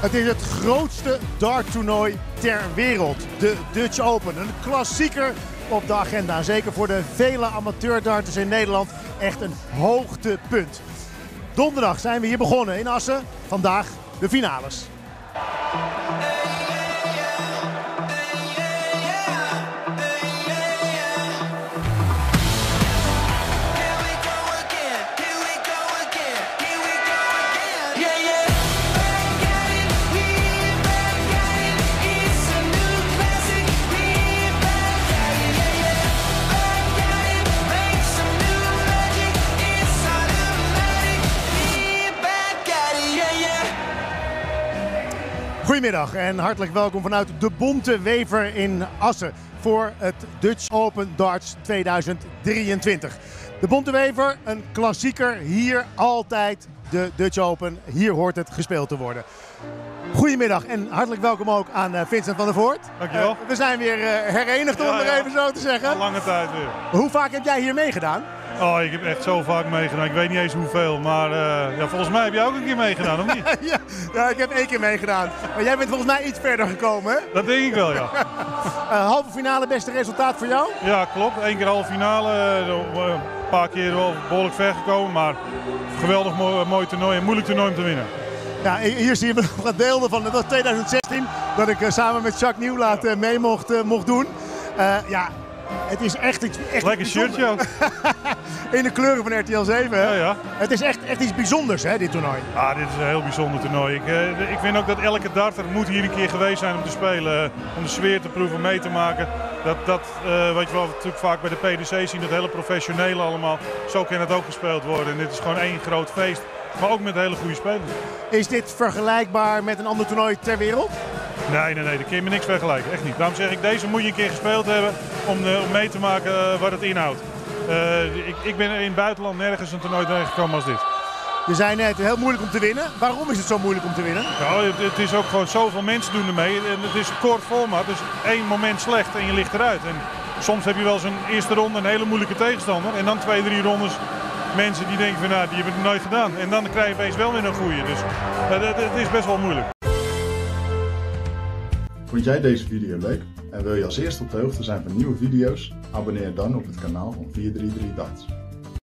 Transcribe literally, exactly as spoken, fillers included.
Het is het grootste darttoernooi ter wereld, de Dutch Open. Een klassieker op de agenda, zeker voor de vele amateurdarters in Nederland echt een hoogtepunt. Donderdag zijn we hier begonnen in Assen, vandaag de finales. Goedemiddag en hartelijk welkom vanuit de Bonte Wever in Assen voor het Dutch Open Darts tweeduizend drieëntwintig. De Bonte Wever, een klassieker, hier altijd de Dutch Open. Hier hoort het gespeeld te worden. Goedemiddag en hartelijk welkom ook aan Vincent van der Voort. Dankjewel. Uh, we zijn weer uh, herenigd om ja, het ja. even zo te zeggen. Al lange tijd weer. Hoe vaak heb jij hier meegedaan? Oh, ik heb echt zo vaak meegedaan. Ik weet niet eens hoeveel, maar uh, ja, volgens mij heb jij ook een keer meegedaan, of niet? ja, ja, ik heb één keer meegedaan. Maar jij bent volgens mij iets verder gekomen, hè? Dat denk ik wel, ja. uh, halve finale, beste resultaat voor jou? Ja, klopt. Eén keer halve finale. Uh, een paar keer wel behoorlijk ver gekomen, maar geweldig mooi, mooi toernooi en moeilijk toernooi om te winnen. Ja, hier zien we nog wat beelden van, dat was tweeduizend zestien, dat ik uh, samen met Jacques Nieuwlaat uh, mee mocht, uh, mocht doen. Uh, ja, het is echt iets echt lekker shirtje ook. In de kleuren van R T L zeven, hè? Ja, ja. Het is echt, echt iets bijzonders, hè, dit toernooi. Ah, dit is een heel bijzonder toernooi. Ik, uh, ik vind ook dat elke darter moet hier een keer geweest zijn om te spelen. Uh, om de sfeer te proeven, mee te maken. Dat, dat uh, weet je wel, natuurlijk vaak bij de P D C zien, dat hele professionele allemaal. Zo kan het ook gespeeld worden. En dit is gewoon één groot feest. Maar ook met hele goede spelers. Is dit vergelijkbaar met een ander toernooi ter wereld? Nee, nee, nee, daar kun je me niks vergelijken. Echt niet. Daarom zeg ik, deze moet je een keer gespeeld hebben om, uh, om mee te maken uh, wat het inhoudt. Uh, ik, ik ben in het buitenland nergens een toernooi tegengekomen als dit. Je zei net, heel moeilijk om te winnen. Waarom is het zo moeilijk om te winnen? Nou, het, het is ook gewoon zoveel mensen doen ermee. En het is een kort format, dus één moment slecht en je ligt eruit. En soms heb je wel eens een eerste ronde een hele moeilijke tegenstander. En dan twee, drie rondes mensen die denken van nou, die hebben het nooit gedaan. En dan krijg je opeens wel weer een goeie. Dus uh, het, het is best wel moeilijk. Vond jij deze video leuk en wil je als eerste op de hoogte zijn van nieuwe video's? Abonneer dan op het kanaal van vier drie drie Darts.